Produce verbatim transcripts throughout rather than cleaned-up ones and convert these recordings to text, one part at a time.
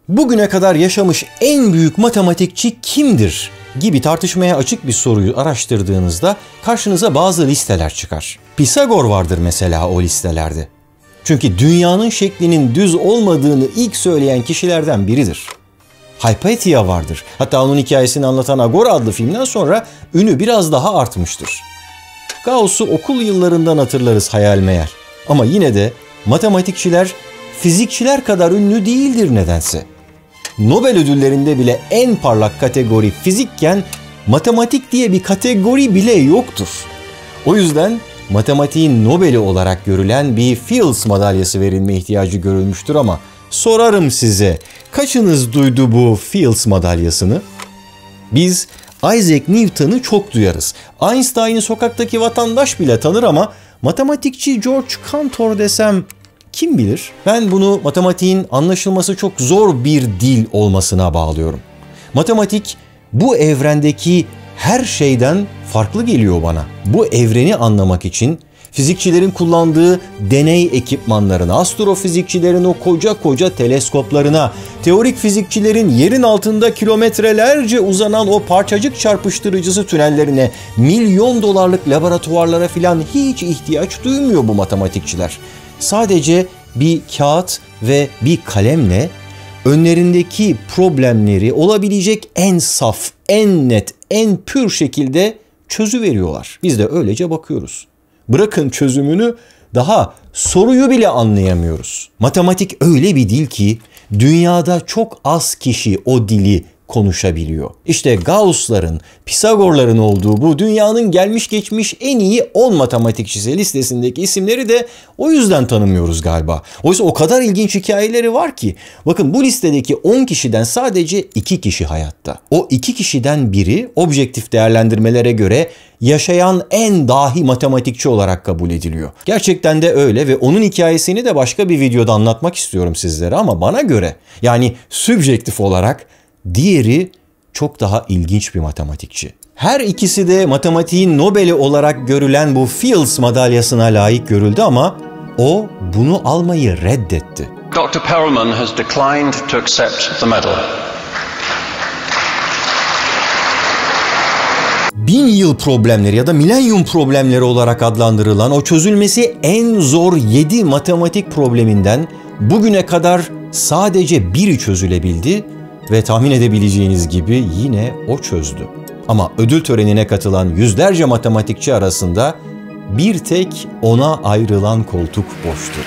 Bugüne kadar yaşamış en büyük matematikçi kimdir gibi tartışmaya açık bir soruyu araştırdığınızda karşınıza bazı listeler çıkar. Pisagor vardır mesela o listelerde. Çünkü dünyanın şeklinin düz olmadığını ilk söyleyen kişilerden biridir. Hypatia vardır. Hatta onun hikayesini anlatan Agora adlı filmden sonra ünü biraz daha artmıştır. Gauss'u okul yıllarından hatırlarız hayal meyal. Ama yine de matematikçiler fizikçiler kadar ünlü değildir nedense. Nobel ödüllerinde bile en parlak kategori fizikken matematik diye bir kategori bile yoktur. O yüzden matematiğin Nobel'i olarak görülen bir Fields madalyası verilme ihtiyacı görülmüştür ama sorarım size, kaçınız duydu bu Fields madalyasını? Biz Isaac Newton'u çok duyarız. Einstein'ı sokaktaki vatandaş bile tanır ama matematikçi George Cantor desem kim bilir? Ben bunu matematiğin anlaşılması çok zor bir dil olmasına bağlıyorum. Matematik bu evrendeki her şeyden farklı geliyor bana. Bu evreni anlamak için fizikçilerin kullandığı deney ekipmanlarına, astrofizikçilerin o koca koca teleskoplarına, teorik fizikçilerin yerin altında kilometrelerce uzanan o parçacık çarpıştırıcısı tünellerine, milyon dolarlık laboratuvarlara filan hiç ihtiyaç duymuyor bu matematikçiler. Sadece bir kağıt ve bir kalemle önlerindeki problemleri olabilecek en saf, en net, en pür şekilde çözüveriyorlar. Biz de öylece bakıyoruz. Bırakın çözümünü, daha soruyu bile anlayamıyoruz. Matematik öyle bir dil ki dünyada çok az kişi o dili konuşabiliyor. İşte Gauss'ların, Pisagor'ların olduğu bu dünyanın gelmiş geçmiş en iyi on matematikçisi listesindeki isimleri de o yüzden tanımıyoruz galiba. Oysa o kadar ilginç hikayeleri var ki. Bakın bu listedeki on kişiden sadece iki kişi hayatta. O iki kişiden biri objektif değerlendirmelere göre yaşayan en dahi matematikçi olarak kabul ediliyor. Gerçekten de öyle ve onun hikayesini de başka bir videoda anlatmak istiyorum sizlere ama bana göre, yani sübjektif olarak, diğeri çok daha ilginç bir matematikçi. Her ikisi de matematiğin Nobel'i olarak görülen bu Fields madalyasına layık görüldü ama o bunu almayı reddetti. doktor Perelman has declined to accept the medal. Bin yıl problemleri ya da milenyum problemleri olarak adlandırılan o çözülmesi en zor yedi matematik probleminden bugüne kadar sadece biri çözülebildi ve tahmin edebileceğiniz gibi yine o çözdü. Ama ödül törenine katılan yüzlerce matematikçi arasında bir tek ona ayrılan koltuk boştu.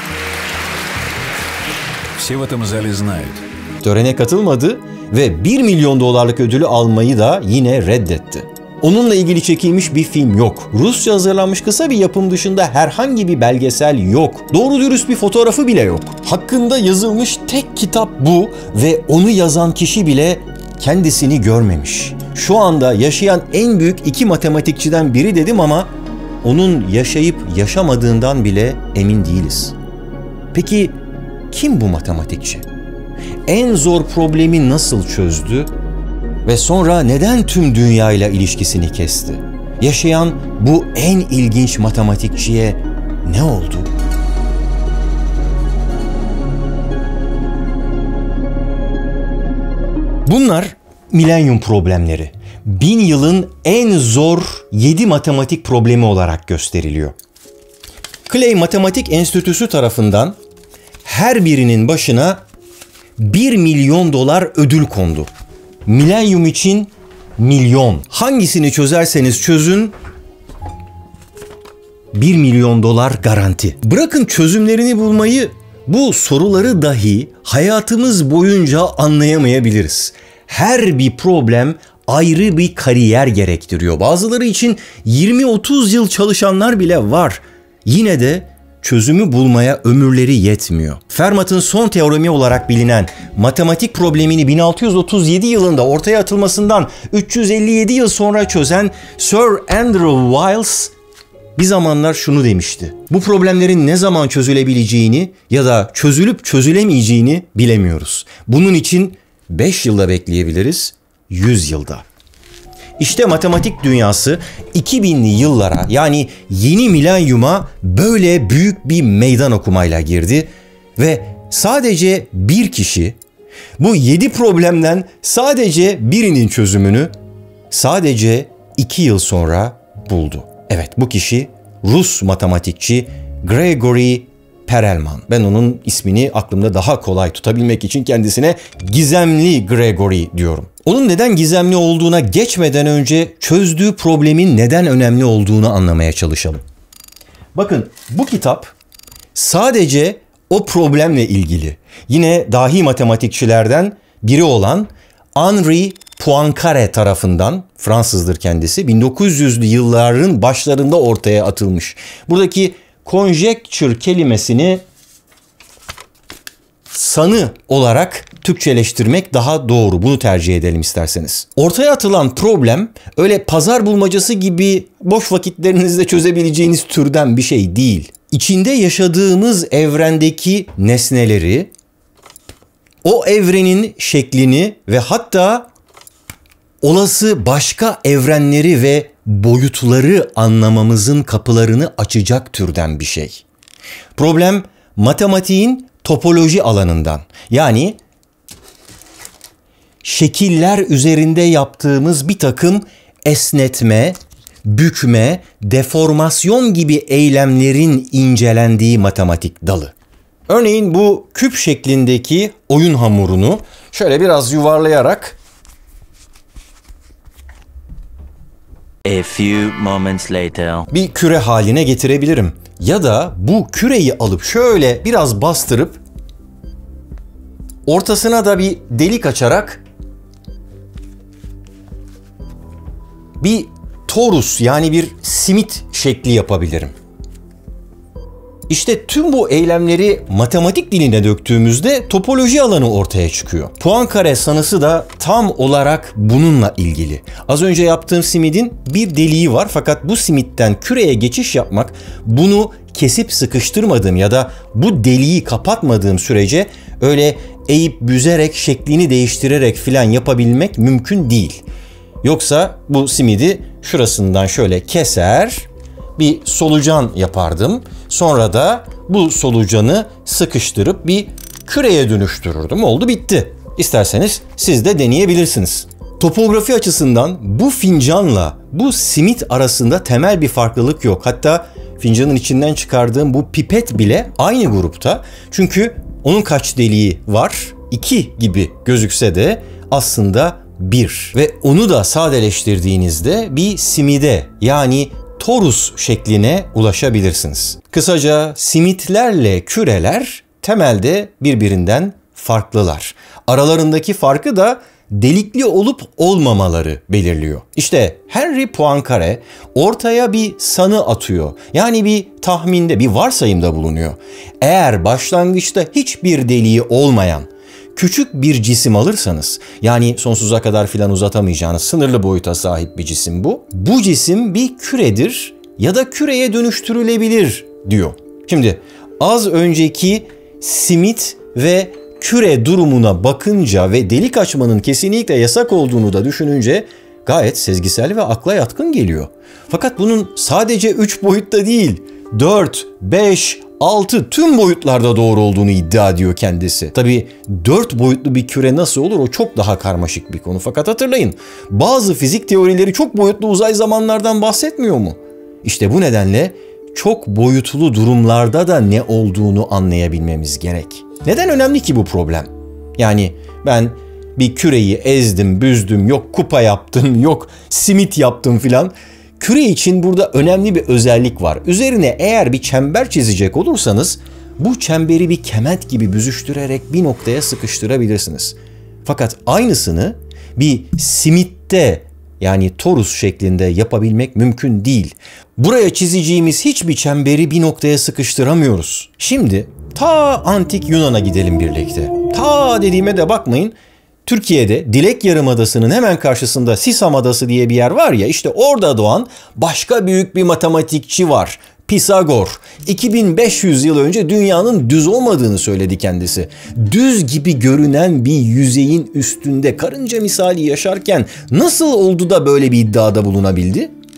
Все в этом зале знают. Törene katılmadı ve bir milyon dolarlık ödülü almayı da yine reddetti. Onunla ilgili çekilmiş bir film yok. Rusça hazırlanmış kısa bir yapım dışında herhangi bir belgesel yok. Doğru dürüst bir fotoğrafı bile yok. Hakkında yazılmış tek kitap bu ve onu yazan kişi bile kendisini görmemiş. Şu anda yaşayan en büyük iki matematikçiden biri dedim ama onun yaşayıp yaşamadığından bile emin değiliz. Peki kim bu matematikçi? En zor problemi nasıl çözdü? Ve sonra neden tüm dünyayla ilişkisini kesti? Yaşayan bu en ilginç matematikçiye ne oldu? Bunlar milenyum problemleri. Bin yılın en zor yedi matematik problemi olarak gösteriliyor. Clay Matematik Enstitüsü tarafından her birinin başına bir milyon dolar ödül kondu. Milenyum için milyon. Hangisini çözerseniz çözün bir milyon dolar garanti. Bırakın çözümlerini bulmayı, bu soruları dahi hayatımız boyunca anlayamayabiliriz. Her bir problem ayrı bir kariyer gerektiriyor. Bazıları için yirmi otuz yıl çalışanlar bile var. Yine de çözümü bulmaya ömürleri yetmiyor. Fermat'ın son teoremi olarak bilinen matematik problemini bin altı yüz otuz yedi yılında ortaya atılmasından üç yüz elli yedi yıl sonra çözen Sir Andrew Wiles bir zamanlar şunu demişti: bu problemlerin ne zaman çözülebileceğini ya da çözülüp çözülemeyeceğini bilemiyoruz. Bunun için beş yılda bekleyebiliriz, yüz yılda. İşte matematik dünyası iki binli yıllara, yani yeni milenyuma böyle büyük bir meydan okumayla girdi ve sadece bir kişi Bu yedi problemden sadece birinin çözümünü sadece iki yıl sonra buldu. Evet, bu kişi Rus matematikçi Grigori Perelman. Ben onun ismini aklımda daha kolay tutabilmek için kendisine Gizemli Grigori diyorum. Onun neden gizemli olduğuna geçmeden önce çözdüğü problemin neden önemli olduğunu anlamaya çalışalım. Bakın, bu kitap sadece o problemle ilgili. Yine dahi matematikçilerden biri olan Henri Poincaré tarafından, Fransızdır kendisi, bin dokuz yüzlü yılların başlarında ortaya atılmış. Buradaki conjecture kelimesini sanı olarak Türkçeleştirmek daha doğru. Bunu tercih edelim isterseniz. Ortaya atılan problem öyle pazar bulmacası gibi boş vakitlerinizde çözebileceğiniz türden bir şey değil. İçinde yaşadığımız evrendeki nesneleri, o evrenin şeklini ve hatta olası başka evrenleri ve boyutları anlamamızın kapılarını açacak türden bir şey. Problem matematiğin topoloji alanından, yani şekiller üzerinde yaptığımız bir takım esnetme, bükme, deformasyon gibi eylemlerin incelendiği matematik dalı. Örneğin bu küp şeklindeki oyun hamurunu şöyle biraz yuvarlayarak A few moments later. bir küre haline getirebilirim. Ya da bu küreyi alıp şöyle biraz bastırıp ortasına da bir delik açarak bir torus, yani bir simit şekli yapabilirim. İşte tüm bu eylemleri matematik diline döktüğümüzde topoloji alanı ortaya çıkıyor. Poincaré sanısı da tam olarak bununla ilgili. Az önce yaptığım simidin bir deliği var, fakat bu simitten küreye geçiş yapmak, bunu kesip sıkıştırmadığım ya da bu deliği kapatmadığım sürece öyle eğip büzerek, şeklini değiştirerek filan yapabilmek mümkün değil. Yoksa bu simidi şurasından şöyle keser, bir solucan yapardım. Sonra da bu solucanı sıkıştırıp bir küreye dönüştürürdüm. Oldu bitti. İsterseniz siz de deneyebilirsiniz. Topografi açısından bu fincanla bu simit arasında temel bir farklılık yok. Hatta fincanın içinden çıkardığım bu pipet bile aynı grupta. Çünkü onun kaç deliği var? İki gibi gözükse de aslında bir. Ve onu da sadeleştirdiğinizde bir simide, yani torus şekline ulaşabilirsiniz. Kısaca simitlerle küreler temelde birbirinden farklılar. Aralarındaki farkı da delikli olup olmamaları belirliyor. İşte Henri Poincaré ortaya bir sanı atıyor. Yani bir tahminde, bir varsayımda bulunuyor. Eğer başlangıçta hiçbir deliği olmayan küçük bir cisim alırsanız, yani sonsuza kadar filan uzatamayacağınız sınırlı boyuta sahip bir cisim bu. Bu cisim bir küredir ya da küreye dönüştürülebilir diyor. Şimdi az önceki simit ve küre durumuna bakınca ve delik açmanın kesinlikle yasak olduğunu da düşününce gayet sezgisel ve akla yatkın geliyor. Fakat bunun sadece üç boyutta değil, dört, beş, altı tüm boyutlarda doğru olduğunu iddia ediyor kendisi. Tabii dört boyutlu bir küre nasıl olur, o çok daha karmaşık bir konu. Fakat hatırlayın, bazı fizik teorileri çok boyutlu uzay zamanlardan bahsetmiyor mu? İşte bu nedenle çok boyutlu durumlarda da ne olduğunu anlayabilmemiz gerek. Neden önemli ki bu problem? Yani ben bir küreyi ezdim, büzdüm, yok kupa yaptım, yok simit yaptım filan. Küre için burada önemli bir özellik var. Üzerine eğer bir çember çizecek olursanız bu çemberi bir kement gibi büzüştürerek bir noktaya sıkıştırabilirsiniz. Fakat aynısını bir simitte, yani torus şeklinde yapabilmek mümkün değil. Buraya çizeceğimiz hiçbir çemberi bir noktaya sıkıştıramıyoruz. Şimdi ta antik Yunan'a gidelim birlikte. Ta dediğime de bakmayın. Türkiye'de Dilek Yarımadası'nın hemen karşısında Sisam Adası diye bir yer var ya, işte orada doğan başka büyük bir matematikçi var. Pisagor. iki bin beş yüz yıl önce dünyanın düz olmadığını söyledi kendisi. Düz gibi görünen bir yüzeyin üstünde karınca misali yaşarken nasıl oldu da böyle bir iddiada bulunabildi?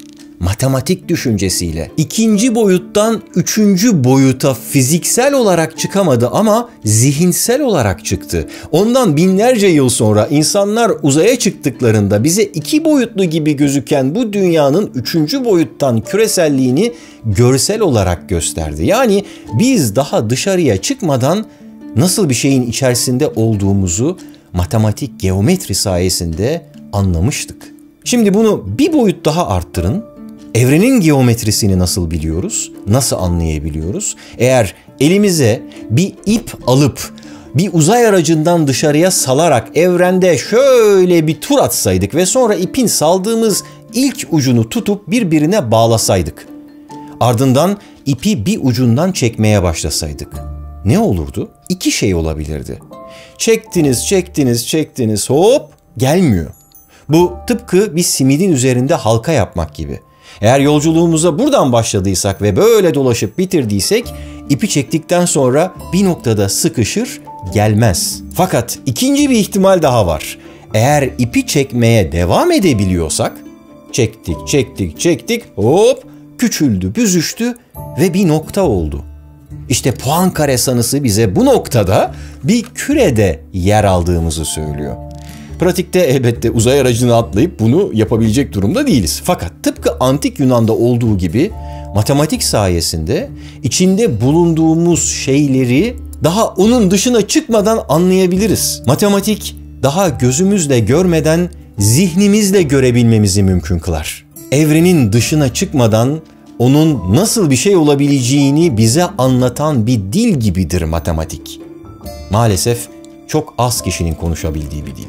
matematik düşüncesiyle. İkinci boyuttan üçüncü boyuta fiziksel olarak çıkamadı ama zihinsel olarak çıktı. Ondan binlerce yıl sonra insanlar uzaya çıktıklarında bize iki boyutlu gibi gözüken bu dünyanın üçüncü boyuttan küreselliğini görsel olarak gösterdi. Yani biz daha dışarıya çıkmadan nasıl bir şeyin içerisinde olduğumuzu matematik, geometri sayesinde anlamıştık. Şimdi bunu bir boyut daha arttırın. Evrenin geometrisini nasıl biliyoruz? Nasıl anlayabiliyoruz? Eğer elimize bir ip alıp bir uzay aracından dışarıya salarak evrende şöyle bir tur atsaydık ve sonra ipin saldığımız ilk ucunu tutup birbirine bağlasaydık. Ardından ipi bir ucundan çekmeye başlasaydık. Ne olurdu? İki şey olabilirdi. Çektiniz, çektiniz, çektiniz, hop gelmiyor. Bu tıpkı bir simidin üzerinde halka yapmak gibi. Eğer yolculuğumuza buradan başladıysak ve böyle dolaşıp bitirdiysek, ipi çektikten sonra bir noktada sıkışır, gelmez. Fakat ikinci bir ihtimal daha var. Eğer ipi çekmeye devam edebiliyorsak, çektik, çektik, çektik, hop küçüldü, büzüştü ve bir nokta oldu. İşte Poincare sanısı bize bu noktada bir kürede yer aldığımızı söylüyor. Pratikte elbette uzay aracına atlayıp bunu yapabilecek durumda değiliz. Fakat tıpkı antik Yunan'da olduğu gibi matematik sayesinde içinde bulunduğumuz şeyleri daha onun dışına çıkmadan anlayabiliriz. Matematik daha gözümüzle görmeden zihnimizle görebilmemizi mümkün kılar. Evrenin dışına çıkmadan onun nasıl bir şey olabileceğini bize anlatan bir dil gibidir matematik. Maalesef çok az kişinin konuşabildiği bir dil.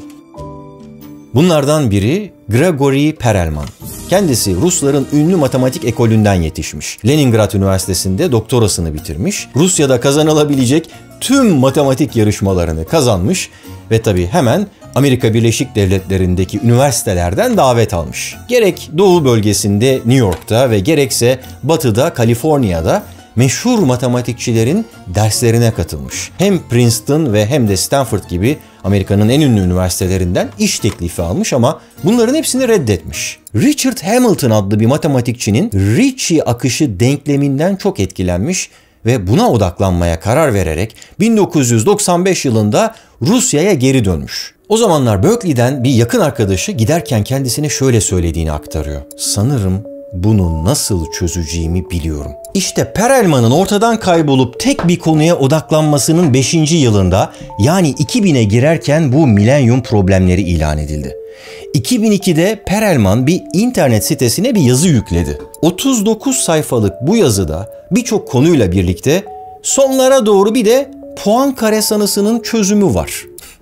Bunlardan biri Grigori Perelman. Kendisi Rusların ünlü matematik ekolünden yetişmiş. Leningrad Üniversitesi'nde doktorasını bitirmiş. Rusya'da kazanılabilecek tüm matematik yarışmalarını kazanmış ve tabii hemen Amerika Birleşik Devletleri'ndeki üniversitelerden davet almış. Gerek Doğu bölgesinde New York'ta ve gerekse Batı'da Kaliforniya'da meşhur matematikçilerin derslerine katılmış. Hem Princeton ve hem de Stanford gibi Amerika'nın en ünlü üniversitelerinden iş teklifi almış ama bunların hepsini reddetmiş. Richard Hamilton adlı bir matematikçinin Ricci akışı denkleminden çok etkilenmiş ve buna odaklanmaya karar vererek bin dokuz yüz doksan beş yılında Rusya'ya geri dönmüş. O zamanlar Berkeley'den bir yakın arkadaşı giderken kendisine şöyle söylediğini aktarıyor. Sanırım bunu nasıl çözeceğimi biliyorum. İşte Perelman'ın ortadan kaybolup tek bir konuya odaklanmasının beşinci yılında yani iki bine girerken bu milenyum problemleri ilan edildi. iki bin ikide Perelman bir internet sitesine bir yazı yükledi. otuz dokuz sayfalık bu yazıda birçok konuyla birlikte sonlara doğru bir de Poincare sanısının çözümü var.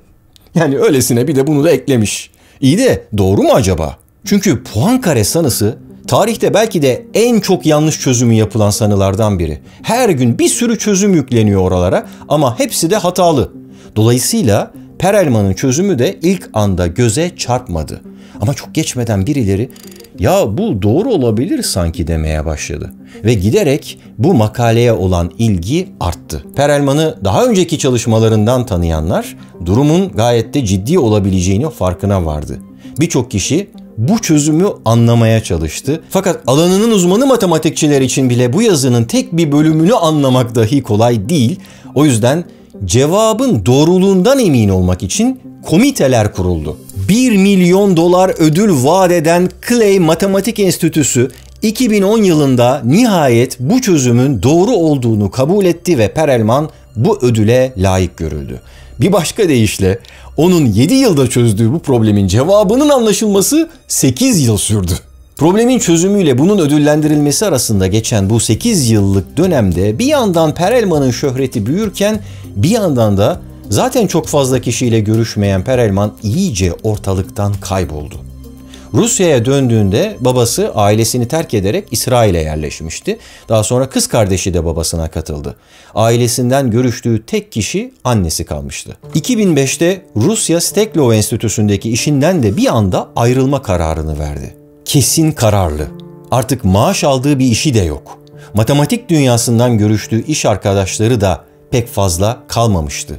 Yani öylesine bir de bunu da eklemiş. İyi de doğru mu acaba? Çünkü Poincare sanısı tarihte belki de en çok yanlış çözümü yapılan sanılardan biri. Her gün bir sürü çözüm yükleniyor oralara ama hepsi de hatalı. Dolayısıyla Perelman'ın çözümü de ilk anda göze çarpmadı. Ama çok geçmeden birileri ya bu doğru olabilir sanki demeye başladı. Ve giderek bu makaleye olan ilgi arttı. Perelman'ı daha önceki çalışmalarından tanıyanlar durumun gayet de ciddi olabileceğini farkına vardı. Birçok kişi bu çözümü anlamaya çalıştı. Fakat alanının uzmanı matematikçiler için bile bu yazının tek bir bölümünü anlamak dahi kolay değil. O yüzden cevabın doğruluğundan emin olmak için komiteler kuruldu. bir milyon dolar ödül vaat eden Clay Matematik Enstitüsü iki bin on yılında nihayet bu çözümün doğru olduğunu kabul etti ve Perelman bu ödüle layık görüldü. Bir başka deyişle onun yedi yılda çözdüğü bu problemin cevabının anlaşılması sekiz yıl sürdü. Problemin çözümüyle bunun ödüllendirilmesi arasında geçen bu sekiz yıllık dönemde bir yandan Perelman'ın şöhreti büyürken bir yandan da zaten çok fazla kişiyle görüşmeyen Perelman iyice ortalıktan kayboldu. Rusya'ya döndüğünde babası ailesini terk ederek İsrail'e yerleşmişti. Daha sonra kız kardeşi de babasına katıldı. Ailesinden görüştüğü tek kişi annesi kalmıştı. iki bin beşte Rusya Steklov Enstitüsü'ndeki işinden de bir anda ayrılma kararını verdi. Kesin kararlı. Artık maaş aldığı bir işi de yok. Matematik dünyasından görüştüğü iş arkadaşları da pek fazla kalmamıştı.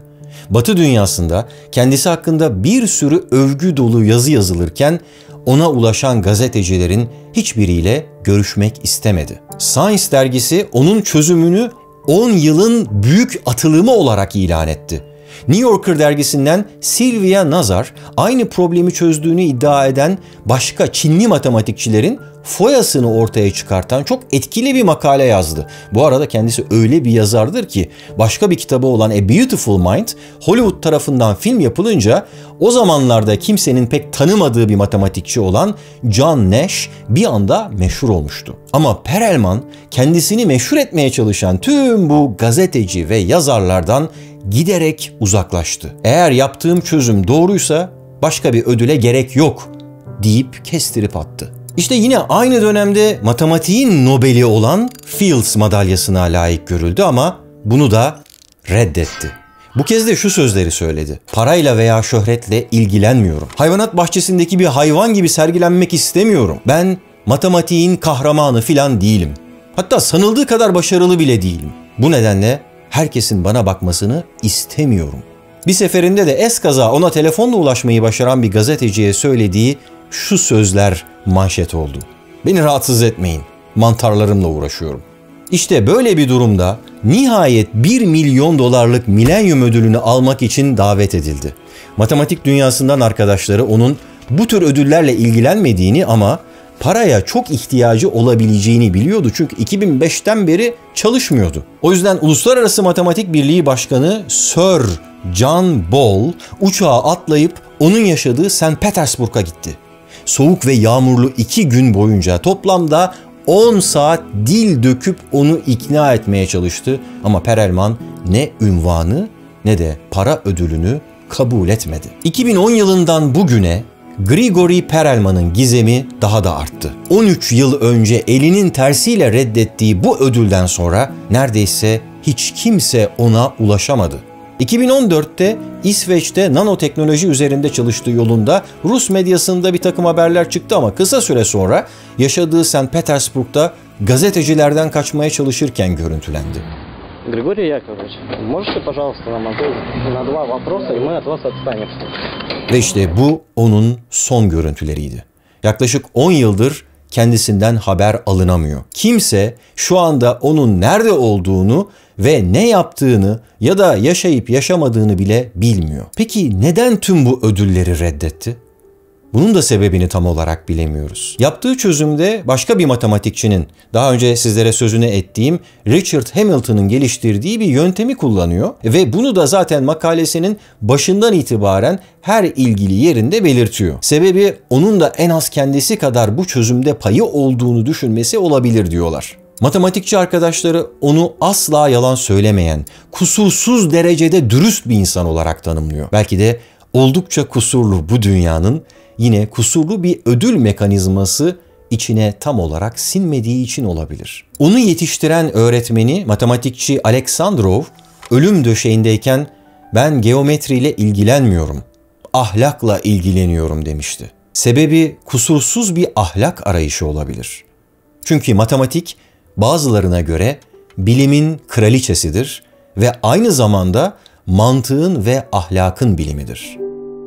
Batı dünyasında kendisi hakkında bir sürü övgü dolu yazı yazılırken ona ulaşan gazetecilerin hiçbiriyle görüşmek istemedi. Science dergisi onun çözümünü on yılın büyük atılımı olarak ilan etti. New Yorker dergisinden Sylvia Nazar aynı problemi çözdüğünü iddia eden başka Çinli matematikçilerin foyasını ortaya çıkartan çok etkili bir makale yazdı. Bu arada kendisi öyle bir yazardır ki başka bir kitabı olan A Beautiful Mind Hollywood tarafından film yapılınca o zamanlarda kimsenin pek tanımadığı bir matematikçi olan John Nash bir anda meşhur olmuştu. Ama Perelman kendisini meşhur etmeye çalışan tüm bu gazeteci ve yazarlardan giderek uzaklaştı. Eğer yaptığım çözüm doğruysa başka bir ödüle gerek yok deyip kestirip attı. İşte yine aynı dönemde matematiğin Nobel'i olan Fields madalyasına layık görüldü ama bunu da reddetti. Bu kez de şu sözleri söyledi. Parayla veya şöhretle ilgilenmiyorum. Hayvanat bahçesindeki bir hayvan gibi sergilenmek istemiyorum. Ben matematiğin kahramanı filan değilim. Hatta sanıldığı kadar başarılı bile değilim. Bu nedenle herkesin bana bakmasını istemiyorum. Bir seferinde de eskaza ona telefonla ulaşmayı başaran bir gazeteciye söylediği şu sözler manşet oldu. Beni rahatsız etmeyin. Mantarlarımla uğraşıyorum. İşte böyle bir durumda nihayet bir milyon dolarlık milenyum ödülünü almak için davet edildi. Matematik dünyasından arkadaşları onun bu tür ödüllerle ilgilenmediğini ama paraya çok ihtiyacı olabileceğini biliyordu. Çünkü iki bin beşten beri çalışmıyordu. O yüzden Uluslararası Matematik Birliği Başkanı Sir John Ball uçağa atlayıp onun yaşadığı Saint Petersburg'a gitti. Soğuk ve yağmurlu iki gün boyunca toplamda on saat dil döküp onu ikna etmeye çalıştı. Ama Perelman ne ünvanı ne de para ödülünü kabul etmedi. iki bin on yılından bugüne Grigori Perelman'ın gizemi daha da arttı. on üç yıl önce elinin tersiyle reddettiği bu ödülden sonra neredeyse hiç kimse ona ulaşamadı. iki bin on dörtte İsveç'te nanoteknoloji üzerinde çalıştığı yolunda Rus medyasında bir takım haberler çıktı ama kısa süre sonra yaşadığı Saint Petersburg'da gazetecilerden kaçmaya çalışırken görüntülendi. Григорий Яковлевич, можете, пожалуйста, нам ответить на два вопроса, и мы от вас отстанемся. Ve işte bu onun son görüntüleriydi. Yaklaşık on yıldır kendisinden haber alınamıyor. Kimse şu anda onun nerede olduğunu ve ne yaptığını ya da yaşayıp yaşamadığını bile bilmiyor. Peki neden tüm bu ödülleri reddetti? Bunun da sebebini tam olarak bilemiyoruz. Yaptığı çözümde başka bir matematikçinin, daha önce sizlere sözünü ettiğim Richard Hamilton'ın geliştirdiği bir yöntemi kullanıyor ve bunu da zaten makalesinin başından itibaren her ilgili yerinde belirtiyor. Sebebi onun da en az kendisi kadar bu çözümde payı olduğunu düşünmesi olabilir diyorlar. Matematikçi arkadaşları onu asla yalan söylemeyen, kusursuz derecede dürüst bir insan olarak tanımlıyor. Belki de oldukça kusurlu bu dünyanın yine kusurlu bir ödül mekanizması içine tam olarak sinmediği için olabilir. Onu yetiştiren öğretmeni matematikçi Aleksandrov ölüm döşeğindeyken ben geometriyle ilgilenmiyorum, ahlakla ilgileniyorum demişti. Sebebi kusursuz bir ahlak arayışı olabilir. Çünkü matematik bazılarına göre bilimin kraliçesidir ve aynı zamanda mantığın ve ahlakın bilimidir.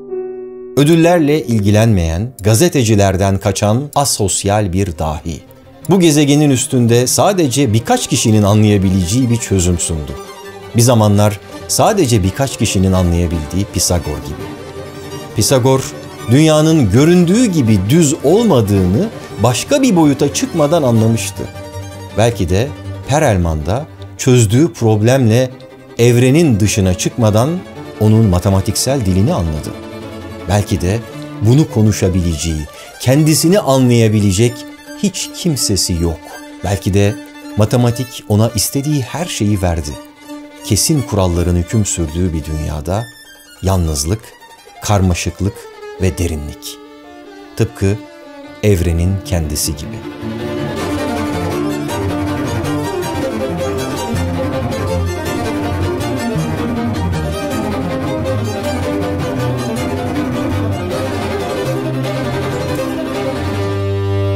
Ödüllerle ilgilenmeyen, gazetecilerden kaçan asosyal bir dahi. Bu gezegenin üstünde sadece birkaç kişinin anlayabileceği bir çözüm sundu. Bir zamanlar sadece birkaç kişinin anlayabildiği Pisagor gibi. Pisagor, dünyanın göründüğü gibi düz olmadığını başka bir boyuta çıkmadan anlamıştı. Belki de Perelman da çözdüğü problemle evrenin dışına çıkmadan onun matematiksel dilini anladı. Belki de bunu konuşabileceği, kendisini anlayabilecek hiç kimsesi yok. Belki de matematik ona istediği her şeyi verdi. Kesin kuralların hüküm sürdüğü bir dünyada yalnızlık, karmaşıklık ve derinlik. Tıpkı evrenin kendisi gibi.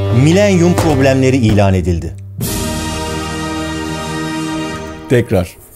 Milenyum problemleri ilan edildi. Tekrar.